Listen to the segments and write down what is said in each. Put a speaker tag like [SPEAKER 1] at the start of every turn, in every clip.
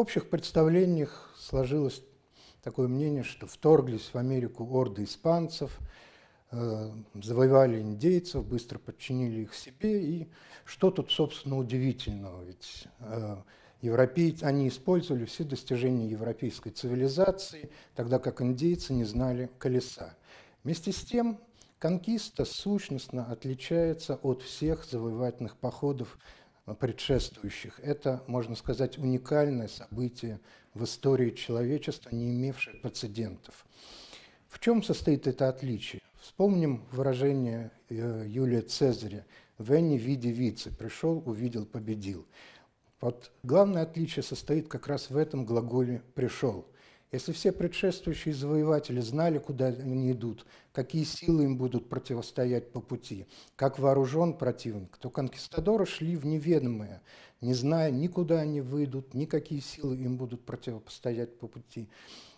[SPEAKER 1] общих представлениях сложилось такое мнение, что вторглись в Америку орды испанцев, завоевали индейцев, быстро подчинили их себе. И что тут, собственно, удивительного? Ведь европейцы, они использовали все достижения европейской цивилизации, тогда как индейцы не знали колеса. Вместе с тем, конкиста сущностно отличается от всех завоевательных походов предшествующих. Это, можно сказать, уникальное событие в истории человечества, не имевшее прецедентов. В чем состоит это отличие? Вспомним выражение Юлия Цезаря «Вени, види, вице» – «пришел, увидел, победил». Вот главное отличие состоит как раз в этом глаголе «пришел». Если все предшествующие завоеватели знали, куда они идут, какие силы им будут противостоять по пути, как вооружен противник, то конкистадоры шли в неведомое, не зная, ни куда они выйдут, ни какие силы им будут противостоять по пути,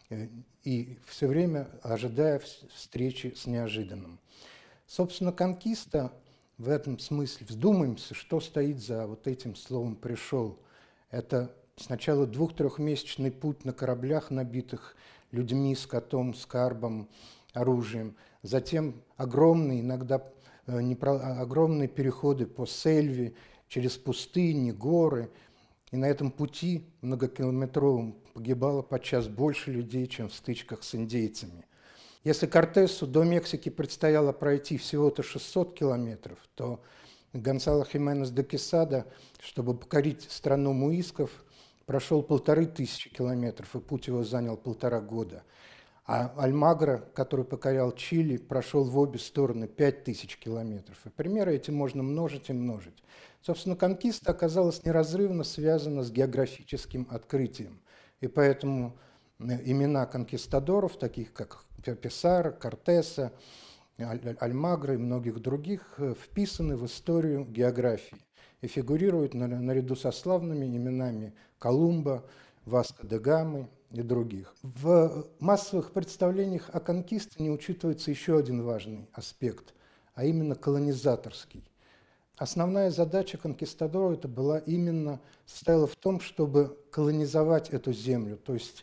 [SPEAKER 1] и все время ожидая встречи с неожиданным. Собственно, конкиста в этом смысле, вздумаемся, что стоит за вот этим словом «пришел». Это сначала 2-3-месячный путь на кораблях, набитых людьми, скотом, скарбом, оружием. Затем огромные, иногда огромные переходы по сельве, через пустыни, горы. И на этом пути многокилометровом погибало подчас больше людей, чем в стычках с индейцами. Если Кортесу до Мексики предстояло пройти всего-то 600 километров, то Гонсало Хименес де Quesada, чтобы покорить страну муисков, прошел 1500 километров, и путь его занял 1,5 года. А Альмагро, который покорял Чили, прошел в обе стороны 5000 километров. И примеры эти можно множить и множить. Собственно, конкиста оказалась неразрывно связана с географическим открытием. И поэтому имена конкистадоров, таких как Писаро, Кортеса, Альмагро и многих других, вписаны в историю географии и фигурируют наряду со славными именами Колумба, Васко де Гамы и других. В массовых представлениях о конкисте не учитывается еще один важный аспект, а именно колонизаторский. Основная задача конкистадора это состояла в том, чтобы колонизовать эту землю, то есть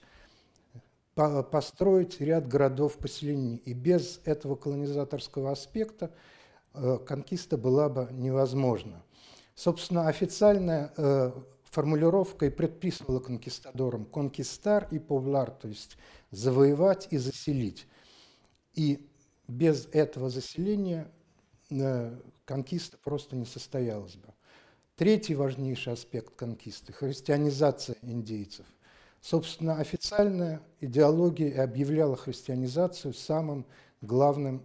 [SPEAKER 1] построить ряд городов-поселений. И без этого колонизаторского аспекта конкиста была бы невозможна. Собственно, официальная формулировка и предписывала конкистадорам «конкистар» и «повлар», то есть завоевать и заселить. И без этого заселения конкиста просто не состоялась бы. Третий важнейший аспект конкисты – христианизация индейцев. Собственно, официальная идеология объявляла христианизацию самым главной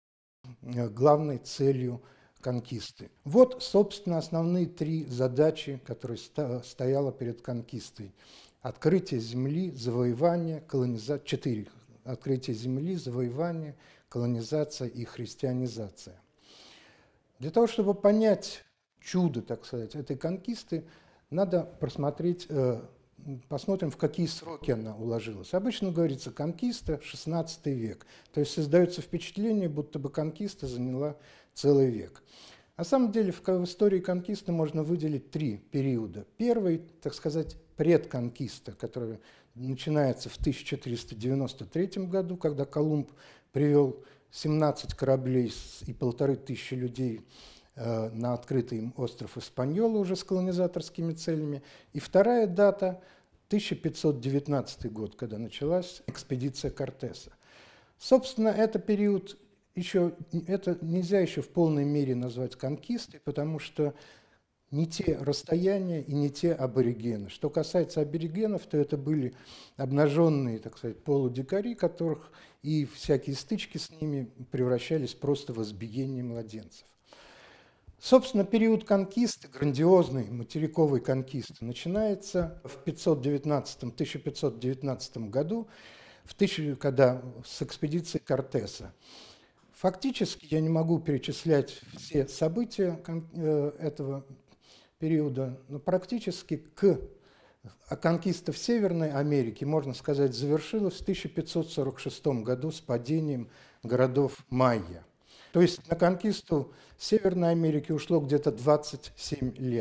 [SPEAKER 1] целью конкисты. Вот, собственно, основные 3 задачи, которые стояла перед конкистой. Открытие земли, завоевание, колонизация. 4. Открытие земли, завоевание, колонизация и христианизация. Для того, чтобы понять чудо, так сказать, этой конкисты, надо посмотрим, в какие сроки она уложилась. Обычно говорится конкиста XVI век, то есть создается впечатление, будто бы конкиста заняла целый век. На самом деле в истории конкисты можно выделить 3 периода. Первый, так сказать, предконкиста, который начинается в 1493 году, когда Колумб привел 17 кораблей и 1500 людей на открытый им остров Испаньола уже с колонизаторскими целями. И вторая дата – 1519 год, когда началась экспедиция Кортеса. Собственно, это период это нельзя еще в полной мере назвать конкистой, потому что не те расстояния и не те аборигены. Что касается аборигенов, то это были обнаженные, так сказать, полудикари, которых и всякие стычки с ними превращались просто в избиение младенцев. Собственно, период конкисты, грандиозной материковой конкисты, начинается в 1519 году, когда с экспедиции Кортеса. Фактически я не могу перечислять все события этого периода, но практически конкиста в Северной Америке, можно сказать, завершилась в 1546 году с падением городов майя. То есть на конкисту Северной Америки ушло где-то 27 лет.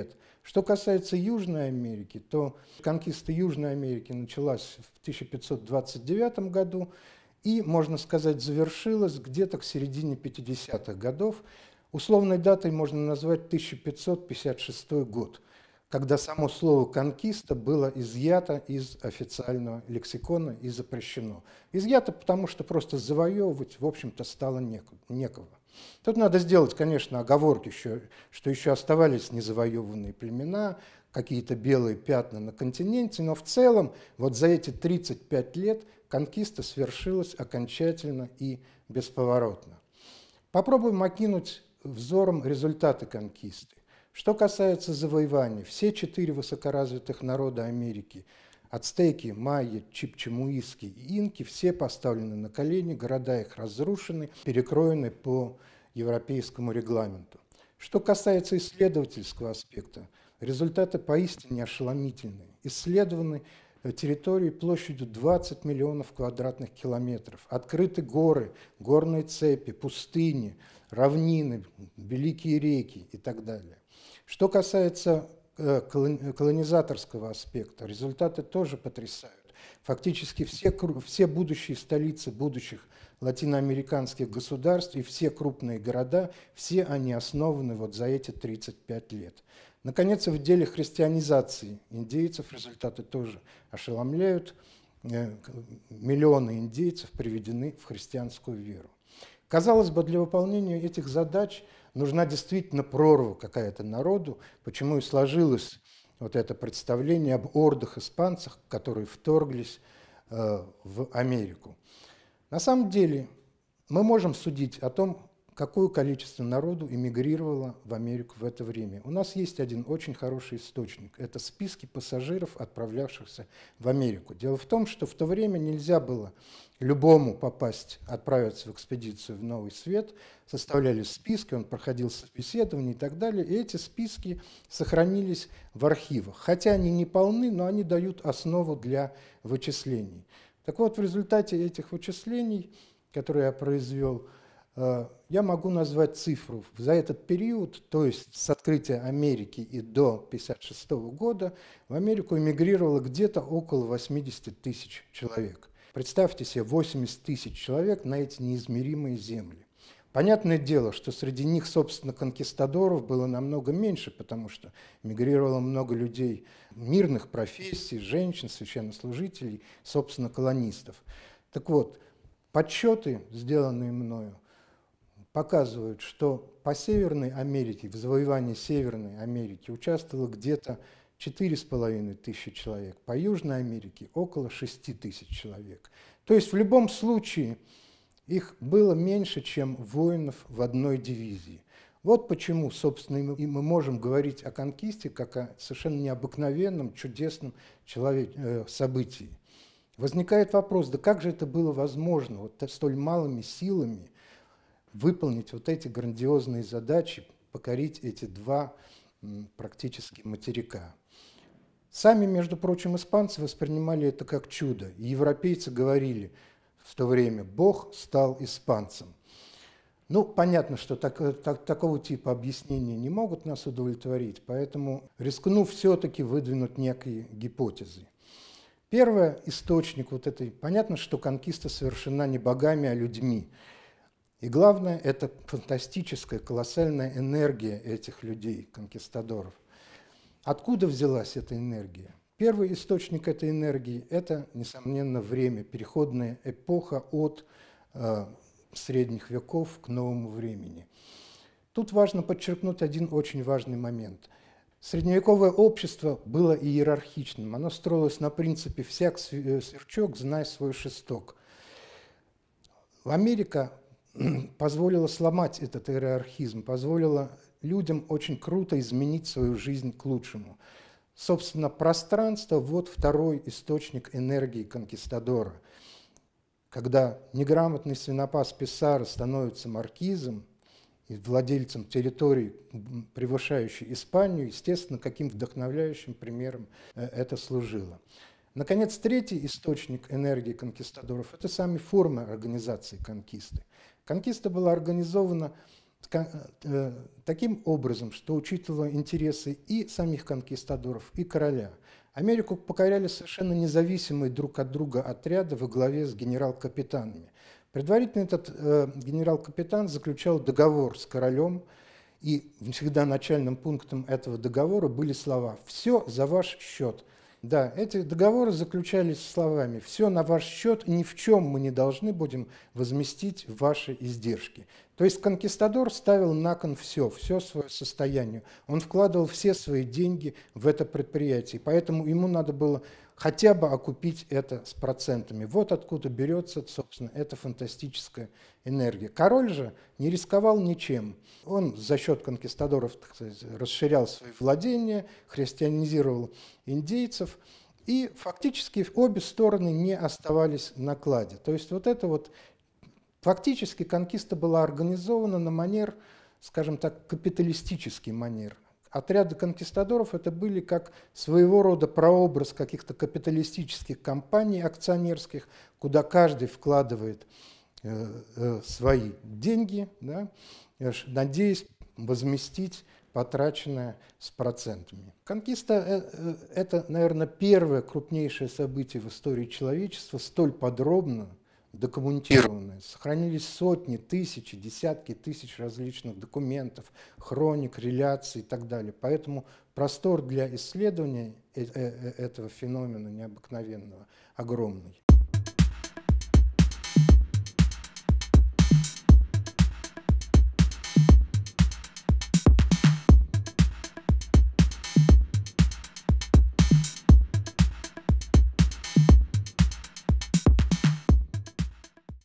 [SPEAKER 1] Что касается Южной Америки, то конкиста Южной Америки началась в 1529 году и, можно сказать, завершилась где-то к середине 50-х годов. Условной датой можно назвать 1556 год, когда само слово «конкиста» было изъято из официального лексикона и запрещено. Изъято потому, что просто завоевывать, в общем-то, стало некого. Тут надо сделать, конечно, оговорки, что еще оставались незавоеванные племена, какие-то белые пятна на континенте, но в целом вот за эти 35 лет конкиста свершилась окончательно и бесповоротно. Попробуем окинуть взором результаты конкисты. Что касается завоеваний, все 4 высокоразвитых народа Америки – ацтеки, майя, чипчемуиски и инки – все поставлены на колени, города их разрушены, перекроены по европейскому регламенту. Что касается исследовательского аспекта, результаты поистине ошеломительные. Исследованы территории площадью 20 миллионов квадратных километров, открыты горы, горные цепи, пустыни, равнины, великие реки и так далее. Что касается колонизаторского аспекта, результаты тоже потрясают. Фактически все будущие столицы будущих латиноамериканских государств и все крупные города, все они основаны вот за эти 35 лет. Наконец, в деле христианизации индейцев результаты тоже ошеломляют. Миллионы индейцев приведены в христианскую веру. Казалось бы, для выполнения этих задач нужна действительно прорва какая-то народу, почему и сложилось вот это представление об ордах испанцев, которые вторглись в Америку. На самом деле мы можем судить о том, какое количество народу эмигрировало в Америку в это время. У нас есть один очень хороший источник. Это списки пассажиров, отправлявшихся в Америку. Дело в том, что в то время нельзя было любому отправиться в экспедицию в Новый Свет. Составлялись списки, он проходил собеседование и так далее. И эти списки сохранились в архивах. Хотя они не полны, но они дают основу для вычислений. Так вот, в результате этих вычислений, которые я произвел, я могу назвать цифру. За этот период, то есть с открытия Америки и до 1956 года, в Америку эмигрировало где-то около 80 тысяч человек. Представьте себе 80 тысяч человек на эти неизмеримые земли. Понятное дело, что среди них, собственно, конкистадоров было намного меньше, потому что эмигрировало много людей мирных профессий, женщин, священнослужителей, собственно, колонистов. Так вот, подсчеты, сделанные мною, показывают, что по Северной Америке, в завоевании Северной Америки участвовало где-то 4,5 тысячи человек, по Южной Америке около 6 тысяч человек. То есть в любом случае их было меньше, чем воинов в одной дивизии. Вот почему, собственно, и мы можем говорить о конкисте как о совершенно необыкновенном, чудесном событии. Возникает вопрос, да как же это было возможно, вот столь малыми силами выполнить вот эти грандиозные задачи, покорить эти два практически материка. Сами, между прочим, испанцы воспринимали это как чудо. И европейцы говорили в то время: «Бог стал испанцем». Ну, понятно, что такого типа объяснения не могут нас удовлетворить, поэтому рискну все-таки выдвинуть некие гипотезы. Первый источник вот этой... Понятно, что конкиста совершена не богами, а людьми. И главное, это фантастическая, колоссальная энергия этих людей, конкистадоров. Откуда взялась эта энергия? Первый источник этой энергии – это, несомненно, время, переходная эпоха от средних веков к новому времени. Тут важно подчеркнуть один очень важный момент. Средневековое общество было иерархичным, оно строилось на принципе «всяк сверчок, знай свой шесток». Америка позволила сломать этот иерархизм, позволила людям очень круто изменить свою жизнь к лучшему. Собственно, пространство – вот второй источник энергии конкистадора. Когда неграмотный свинопас Писаро становится маркизом и владельцем территории, превышающей Испанию, естественно, каким вдохновляющим примером это служило. Наконец, третий источник энергии конкистадоров – это сами формы организации конкисты. Конкиста была организована таким образом, что учитывая интересы и самих конкистадоров, и короля, Америку покоряли совершенно независимые друг от друга отряды во главе с генерал-капитанами. Предварительно этот генерал-капитан заключал договор с королем, и всегда начальным пунктом этого договора были слова «все за ваш счет». Да, эти договоры заключались словами «все на ваш счет, ни в чем мы не должны будем возместить ваши издержки». То есть конкистадор ставил на кон все свое состояние. Он вкладывал все свои деньги в это предприятие, поэтому ему надо было хотя бы окупить это с процентами. Вот откуда берется, собственно, эта фантастическая энергия. Король же не рисковал ничем. Он за счет конкистадоров, так сказать, расширял свои владения, христианизировал индейцев, и фактически обе стороны не оставались в накладе. То есть вот это вот фактически конкиста была организована на манер, скажем так, капиталистический манер. Отряды конкистадоров это были как своего рода прообраз каких-то капиталистических компаний акционерских, куда каждый вкладывает свои деньги, да, надеясь возместить потраченное с процентами. Конкиста это, наверное, первое крупнейшее событие в истории человечества, столь подробно документированные. Сохранились сотни, тысячи, десятки тысяч различных документов, хроник, реляций и так далее. Поэтому простор для исследования этого феномена необыкновенного огромный.